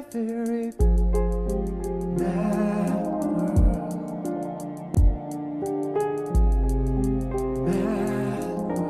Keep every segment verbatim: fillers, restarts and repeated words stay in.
very mad world. Mad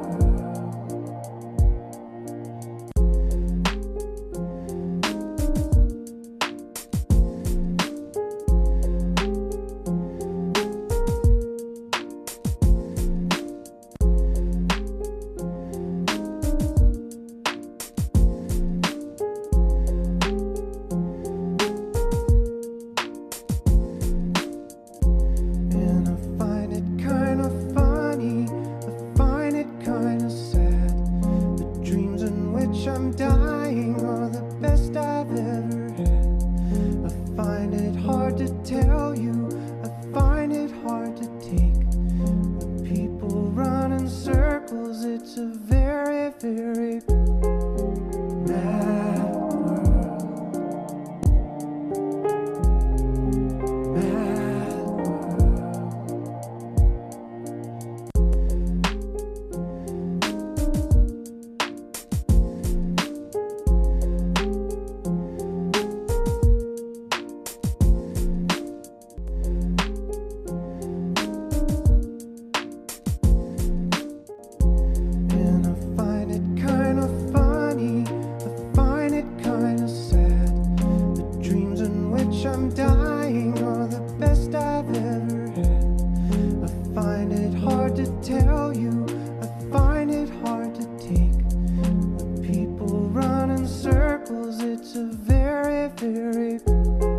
I'm dying are the best I've ever had. I find it hard to tell you, I find it hard to take. When people run in circles, it's a very, very mad world. Mad I'm dying are the best I've ever had. I find it hard to tell you, I find it hard to take. When people run in circles, it's a very, very